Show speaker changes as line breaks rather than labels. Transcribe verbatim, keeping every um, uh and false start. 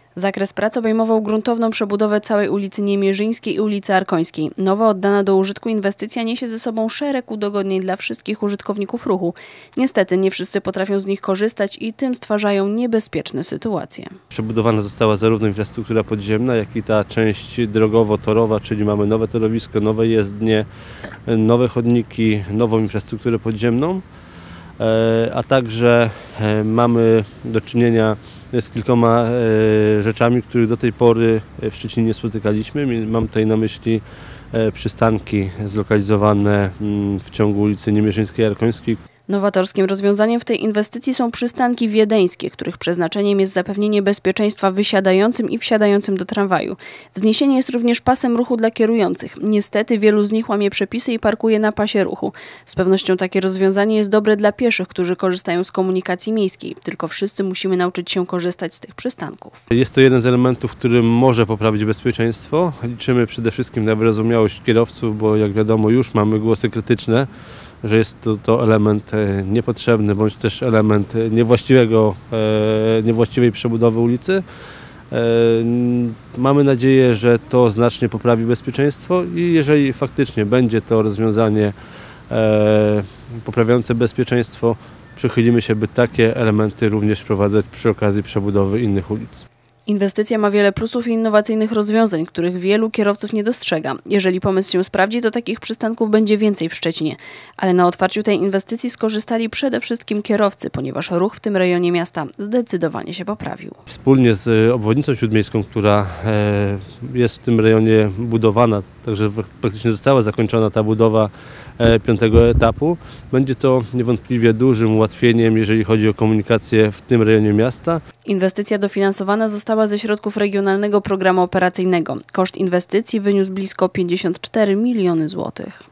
Zakres prac obejmował gruntowną przebudowę całej ulicy Niemierzyńskiej i ulicy Arkońskiej. Nowo oddana do użytku inwestycja niesie ze sobą szereg udogodnień dla wszystkich użytkowników ruchu. Niestety nie wszyscy potrafią z nich korzystać i tym stwarzają niebezpieczne sytuacje.
Przebudowana została zarówno infrastruktura podziemna, jak i ta część drogowo-torowa, czyli mamy nowe torowisko, nowe jezdnie, nowe chodniki, nową infrastrukturę podziemną, a także mamy do czynienia z kilkoma rzeczami, których do tej pory w Szczecinie nie spotykaliśmy. Mam tutaj na myśli przystanki zlokalizowane w ciągu ulicy Niemierzyńskiej i Arkońskiej.
Nowatorskim rozwiązaniem w tej inwestycji są przystanki wiedeńskie, których przeznaczeniem jest zapewnienie bezpieczeństwa wysiadającym i wsiadającym do tramwaju. Wzniesienie jest również pasem ruchu dla kierujących. Niestety wielu z nich łamie przepisy i parkuje na pasie ruchu. Z pewnością takie rozwiązanie jest dobre dla pieszych, którzy korzystają z komunikacji miejskiej. Tylko wszyscy musimy nauczyć się korzystać z tych przystanków.
Jest to jeden z elementów, który może poprawić bezpieczeństwo. Liczymy przede wszystkim na wyrozumiałość kierowców, bo jak wiadomo już mamy głosy krytyczne, że jest to, to element niepotrzebny, bądź też element niewłaściwego, niewłaściwej przebudowy ulicy. Mamy nadzieję, że to znacznie poprawi bezpieczeństwo i jeżeli faktycznie będzie to rozwiązanie poprawiające bezpieczeństwo, przychylimy się, by takie elementy również wprowadzać przy okazji przebudowy innych ulic.
Inwestycja ma wiele plusów i innowacyjnych rozwiązań, których wielu kierowców nie dostrzega. Jeżeli pomysł się sprawdzi, to takich przystanków będzie więcej w Szczecinie. Ale na otwarciu tej inwestycji skorzystali przede wszystkim kierowcy, ponieważ ruch w tym rejonie miasta zdecydowanie się poprawił.
Wspólnie z obwodnicą śródmiejską, która jest w tym rejonie budowana, także praktycznie została zakończona ta budowa piątego etapu, będzie to niewątpliwie dużym ułatwieniem, jeżeli chodzi o komunikację w tym rejonie miasta.
Inwestycja dofinansowana została ze środków Regionalnego Programu Operacyjnego. Koszt inwestycji wyniósł blisko pięćdziesiąt cztery miliony złotych.